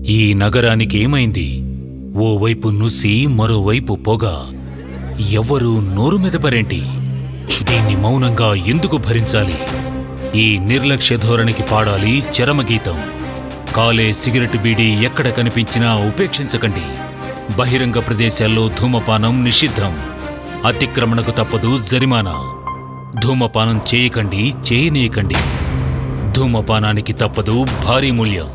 ఈ నగరానికి ఏమైంది? ఓవైపు నుసి మరోవైపు పొగ. ఎవ్వరూ నోరు మెదపరేంటి? దీన్ని మౌనంగా ఎందుకు భరించాలి? ఈ నిర్లక్ష్య ధోరణికి పాడాలి చరమగీతం. కాలే సిగరెట్ బీడీ ఎక్కడ కనిపించినా ఉపేక్షించకండి. బహిరంగ ప్రదేశాల్లో ధూమపానం నిషిద్ధం. అతిక్రమణకు తప్పదు జరిమానా. ధూమపానం చేయకండి, చేయనీయకండి. ధూమపానానికి తప్పదు భారీ మూల్యం.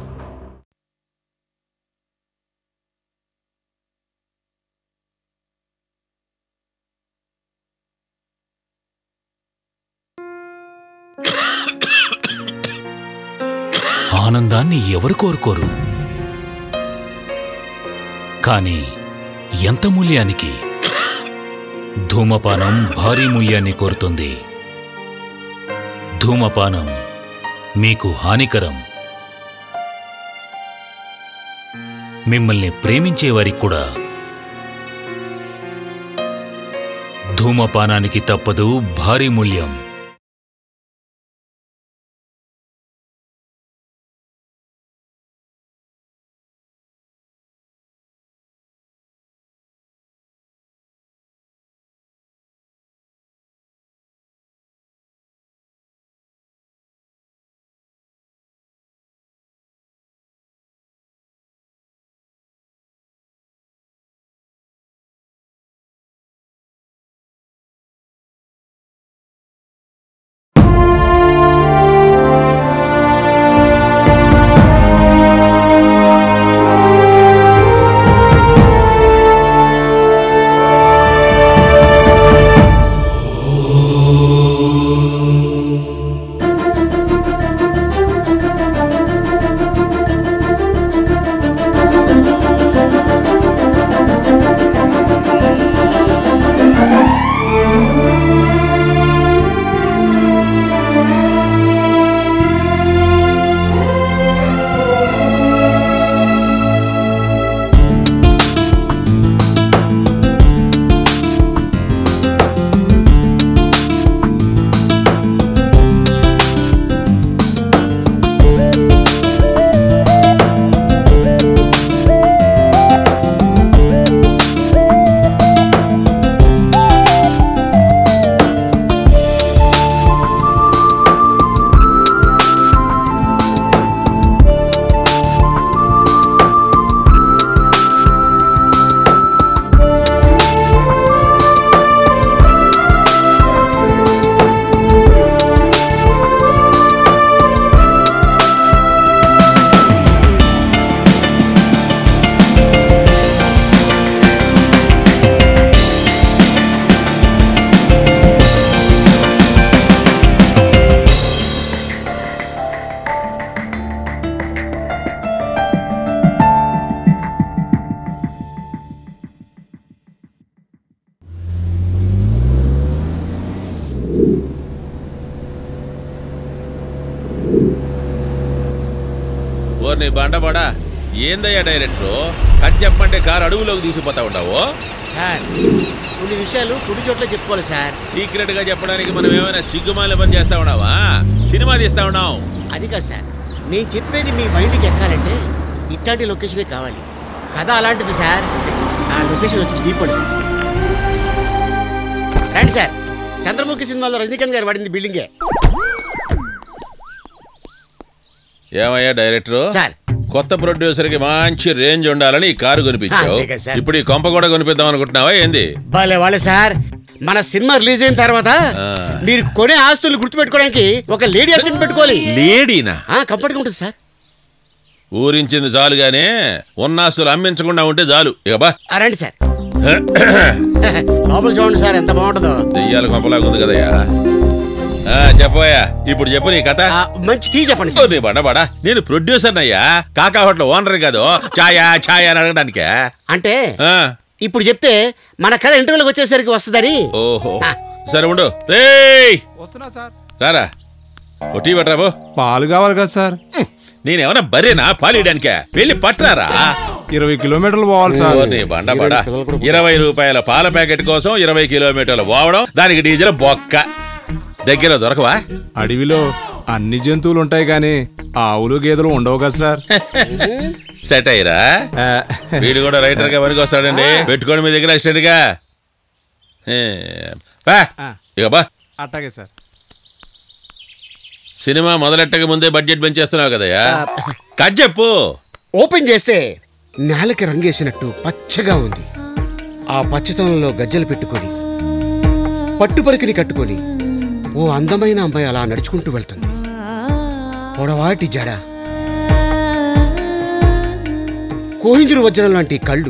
ఆనందాన్ని ఎవరు కోరుకోరు? కానీ ఎంత మూల్యానికి? ధూమపానం భారీ మూల్యాన్ని కోరుతుంది. ధూమపానం మీకు హానికరం. మిమ్మల్ని ప్రేమించేవారికి కూడా. ధూమపానానికి తప్పదు భారీ మూల్యం. ఓర్ని బండబడా ఏందయ్యా డైరెక్టరు? కట్ చెప్పమంటే కారు అడుగులోకి తీసుకుపోతా ఉండవు. సార్ కొన్ని విషయాలు కుడి చోట్ల చెప్పుకోవాలి సార్. సీక్రెట్ గా చెప్పడానికి మనం ఏమైనా సిగ్గుమాల పని చేస్తా ఉన్నావా? సినిమా తీస్తా ఉన్నావు. అది కాదు సార్, నేను చెప్పేది మీ మైండ్కి ఎక్కాలంటే ఇట్లాంటి లొకేషనే కావాలి. కథ అలాంటిది సార్. ఆ లొకేషన్ వచ్చి దీపండి సార్. రండి సార్. చంద్రముఖి సినిమాలో రజనీకాంత్ గారు వాడింది బిల్డింగే. ఏమయ్యా డైరెక్టరు సార్, కొత్త ప్రొడ్యూసర్ కి మంచి రేంజ్ ఉండాలని ఈ కారు కొనిపించావు. ఇప్పుడు ఈ కొంప కూడా కొనిపిద్దాం అనుకుంటున్నావా ఏంది? భలే వాళ్ళే సార్. మన సినిమా రిలీజ్ అయిన తర్వాత మీరు కొనే ఆస్తులు గుర్తుపెట్టుకోవడానికి ఒక లేడీ అసిస్టెంట్ పెట్టుకోవాలి. లేడీనా? కంఫర్ట్గా ఉంటుంది సార్. ఊరించింది చాలుగానే ఉన్న ఆస్తులు అమ్మించకుండా ఉంటే చాలు. ఇక బా రండి సార్. లోపల చూడండి సార్ ఎంత బాగుంటుందో. దెయ్యాల కొంపలాగా ఉంది కదయ్యా. చెప్పోయా, ఇప్పుడు చెప్పు నీ కథ. మంచి టీ చెప్పండి. బండబాడా, నేను ప్రొడ్యూసర్ అయ్యా, కాకా హోటల్ ఓనర్ కాదు. ఛాయా ఛాయా అని అడగడానికే. అంటే ఇప్పుడు చెప్తే మన కథ ఇంటర్వ్యూలోకి వచ్చేసరికి వస్తుందని. ఓహో సరే ఉండు. వస్తున్నా సార్. రారా ఓ టీ పట్టరాబో. పాలు కావాలి కదా సార్? నేనేమన్నా బర్రెనా పాలియడానికే? వెళ్ళి పట్టరారా. 20 కిలోమీటర్లు పోవాలి సార్. బండబాడా, 20 రూపాయల పాల ప్యాకెట్ కోసం 20 కిలోమీటర్లు పోవడం, దానికి డీజిల్ బొక్క. దగ్గర దొరకవా? అడవిలో అన్ని జంతువులు ఉంటాయి గాని ఆవులు గేదెలు ఉండవు కదా సార్. సెట్ అయ్యరా వీడు కూడా రైటర్ గా పనికి వస్తాడండి. పెట్టుకోండి మీ దగ్గర అసిస్టెంట్ గా. ఇక బా. అట్టాగే సార్. సినిమా మొదలెట్టక ముందే బడ్జెట్ పెంచేస్తున్నావు కదయ్యా. కట్ చెప్పు. ఓపెన్ చేస్తే నేలకి రంగేసినట్టు పచ్చగా ఉంది. ఆ పచ్చతనంలో గజ్జలు పెట్టుకొని పట్టుపరికిని కట్టుకొని ఓ అందమైన అమ్మాయి అలా నడుచుకుంటూ వెళ్తుంది. పొడవాటి జడ, కోహింజురు వజ్రం లాంటి కళ్ళు,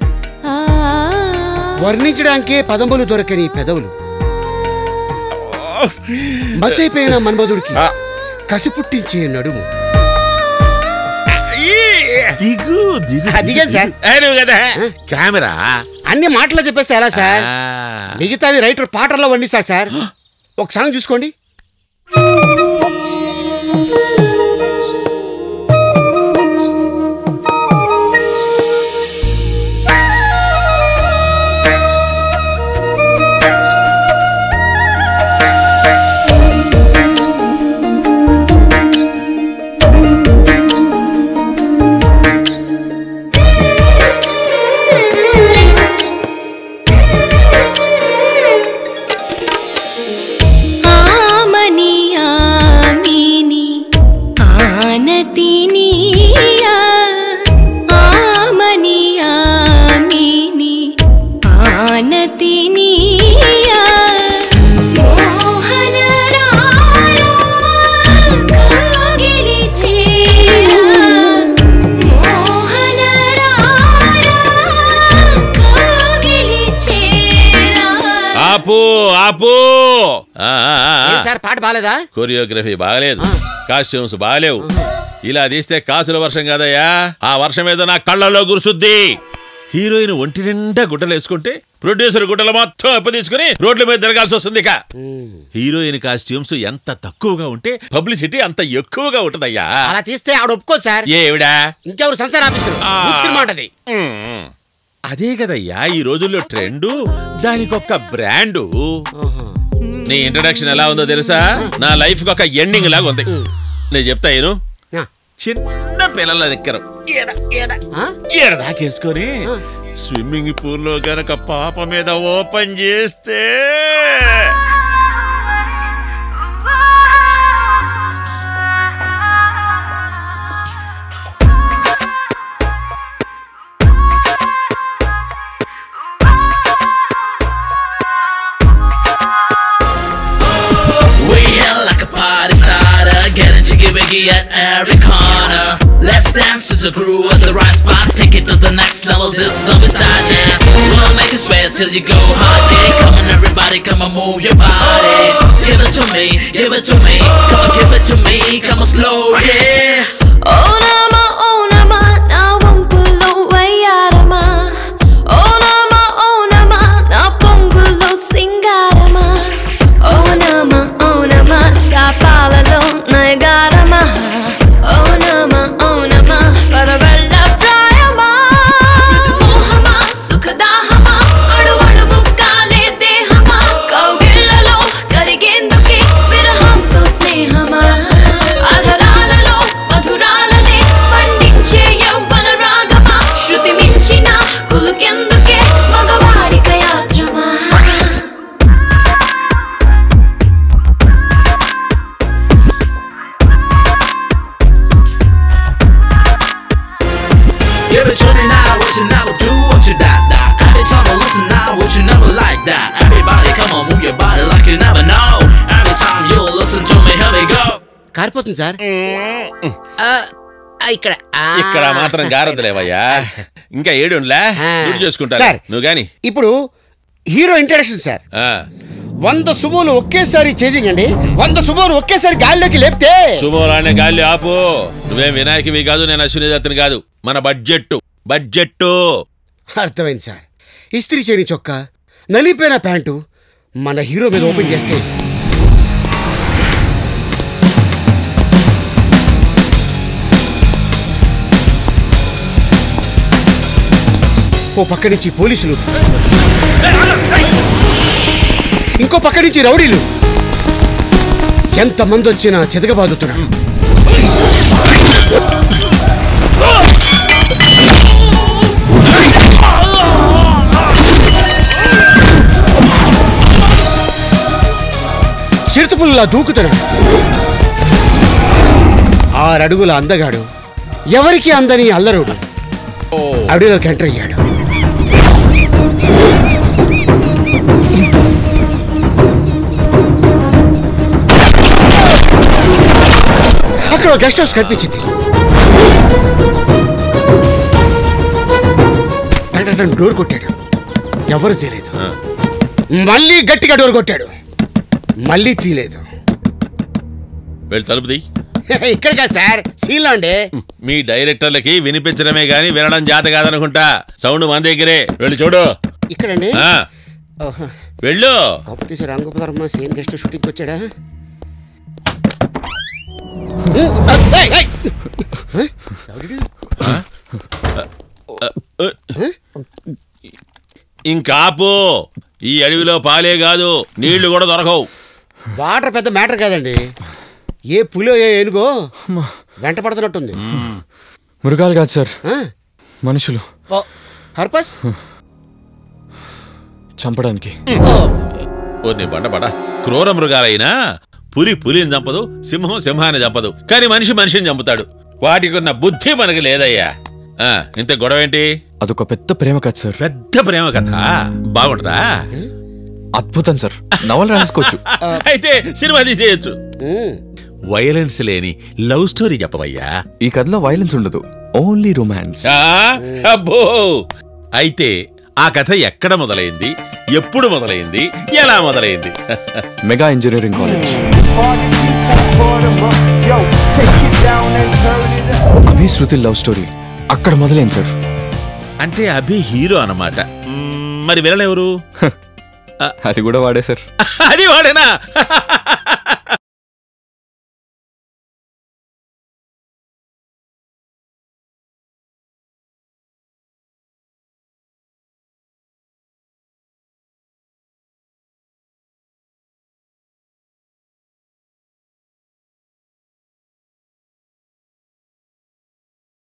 వర్ణించడానికే పదములు దొరకని పెదవులు, మసైపోయిన మన్మధుడికి కసి పుట్టించే నడుము. దిగాను సార్. కదా కెమెరా అన్ని మాటలో చెప్పేస్తే ఎలా సార్? మిగతావి రైటర్ పాటల్లో వండిస్తాడు సార్. ఒక సాంగ్ చూసుకోండి. సార్ పాట బాలేదా? కొరియోగ్రఫీ బాగలేదు, కాస్ట్యూమ్స్ బాగలేవు. ఇలా తీస్తే కాసుల వర్షం కాదయ్యా. ఆ వర్షం ఏదో నా కళ్ళల్లో గురుసుద్ది. హీరోయిన్ ఒంటి నిండా గుడ్డలు వేసుకుంటే ప్రొడ్యూసర్ గుడ్డలు మొత్తం అప్పు తీసుకుని రోడ్ల మీద తిరగాల్సి వస్తుంది. హీరోయిన్ కాస్ట్యూమ్స్ ఎంత తక్కువగా ఉంటే పబ్లిసిటీ అంత ఎక్కువగా ఉంటదయ్యా. అలా తీస్తే ఆవిడ ఒప్పుకోదు సార్. ఏవిడా? ఇంకెవరు సంసార ఆఫీసర్. అదే కదయ్యా ఈ రోజుల్లో ట్రెండు, దానికొక్క బ్రాండు. నీ ఇంట్రడక్షన్ ఎలా ఉందో తెలుసా? నా లైఫ్ కి ఒక ఎండింగ్ లాగా ఉంది. నేను చెప్తా ఏను. చిన్న పిల్లల నిక్కరు దాకేసుకొని స్విమ్మింగ్ పూల్ లో గనక పాప మీద ఓపెన్ చేస్తే at every corner. Let's dance to the groove at the right spot. Take it to the next level. This song is start now. We'll make it sweat till you go hard. Yeah, come on everybody, come on move your body. Give it to me, give it to me. Come on give it to me, come on slow, yeah. Oh nama, na wampulo wayarama. Oh nama, na pongulo singarama. Oh nama, kapalalo nagarama. Oh nama, parvalla prayama. Mohama, sukhdahama, adu adu kale dehama. Kaugillalo karigenduke virahamto snehama. Adharalalo madhuralane pandinche yavvana ragama. Shruti minchina kulukenduke magavadi kayatrama. Give it to me now, what you never do, what you that. Every time I listen now, what you never like that. Everybody come on, move your body like you never know. Every time you listen to me, here we go. కారిపోతుంది sir. ఇక్కడ మాత్రం గారద్దులేవయ్యా. ఇంకా ఏడులా చేసుకుంటా నువ్వు గాని. ఇప్పుడు hero introduction sir. 100 సుమోలు ఒకేసారి chasing అండి. 100 సుమోలు ఒకేసారి గాలిలోకి లేపితే సుమోలానే గాలి ఆపు. నువ్వేం వినాయకువి కాదు, నేను అశ్విని దత్తుని కాదు. మన బడ్జెట్ అర్థమైంది సార్. ఇస్త్రీ చేయని చొక్కా, నలిపోయిన ప్యాంటు మన హీరో మీద ఓపెన్ చేస్తే ఓ పక్క నుంచి పోలీసులు, ఇంకో పక్క నుంచి రౌడీలు ఎంతమంది వచ్చినా చెదగబాదుతున్నారు. చిరుతపుల్లా దూకుతున్నాడు. 6 అడుగుల అందగాడు, ఎవరికి అందని అల్లరుడు అడవిలోకి ఎంటర్ అయ్యాడు. అక్కడ గెస్ట్ హౌస్ కనిపించింది. డోర్ కొట్టాడు, ఎవరు తీయలేదు. మళ్ళీ గట్టిగా డోర్ కొట్టాడు, మళ్ళీ తీయలేదు. వెళ్ళి తలుపుది. ఇక్కడికా సార్, సీన్లో అండి. మీ డైరెక్టర్లకి వినిపించడమే గాని వినడం జాత కాదనుకుంటా. సౌండ్ మన దగ్గరే. వెళ్ళి చూడు. ఇక్కడండి. వెళ్ళు. కాంపిటీషన్ రంగోపధర్మ సేమ్ గెస్ట్ షూటింగ్కి వచ్చాడా? ఇంకాపు. ఈ అడవిలో పాలే కాదు, నీళ్లు కూడా దొరకవు. వాటర్ పెద్ద మ్యాటర్ కాదండి. ఏ పులో ఏ ఏనుగో వెంట పడుతున్నట్టుంది. మృగాలు కాదు సార్, మనుషులు. పర్పస్ చంపడానికి. బండపడ. క్రూర మృగాలైనా పులిని చంపదు, సింహం సింహాన్ని చంపదు, కానీ మనిషిని చంపుతాడు. వాటికి ఉన్న బుద్ధి మనకి లేదయ్యా. ఇంత గొడవ ఏంటి? అదొక పెద్ద ప్రేమ కథ సార్. పెద్ద ప్రేమ కథ బాగుంటుందా? అద్భుతం సార్, నవల రాసుకోవచ్చు. అయితే సినిమా తీసేయచ్చు. వైలెన్స్ లేని లవ్ స్టోరీ చెప్పవయ్యా. ఈ కథలో వైలెన్స్ ఉండదు, ఓన్లీ రొమాన్స్. అబ్బో, అయితే ఆ కథ ఎక్కడ మొదలైంది, ఎప్పుడు మొదలైంది, ఎలా మొదలైంది? Mega Engineering College. Abhi Shruti love story అక్కడ మొదలైంది సార్. అంటే అభి హీరో అన్నమాట. మరి విలన్ ఎవరు? అది కూడా వాడే సార్. అది వాడేనా?